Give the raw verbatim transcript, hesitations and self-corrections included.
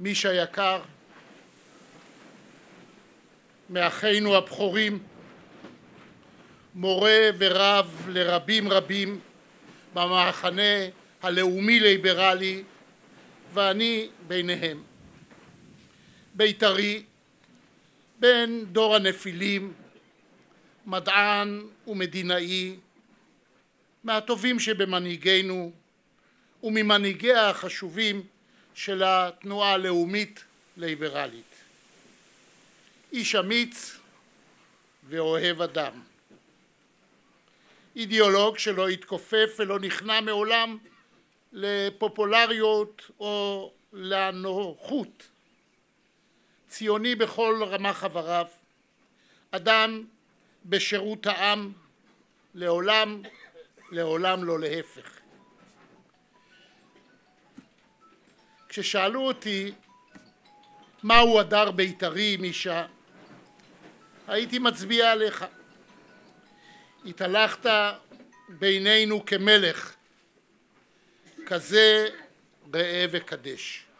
מישה יקר, מאחינו הבכורים, מורה ורב לרבים רבים במחנה הלאומי-ליברלי, ואני ביניהם. בית"רי, בן דור הנפילים, מדען ומדינאי, מהטובים שבמנהיגינו וממנהיגיה החשובים של התנועה הלאומית-ליברלית. איש אמיץ ואוהב אדם. אידיאולוג שלא התכופף ולא נכנע מעולם לפופולריות או לנוחות. ציוני בכל רמ"ח חבריו, אדם בשירות העם, לעולם, לעולם לא להפך. כששאלו אותי מהו הדר בית"רי, מישה, הייתי מצביע עליך. התהלכת בינינו כמלך, כזה ראה וקדש.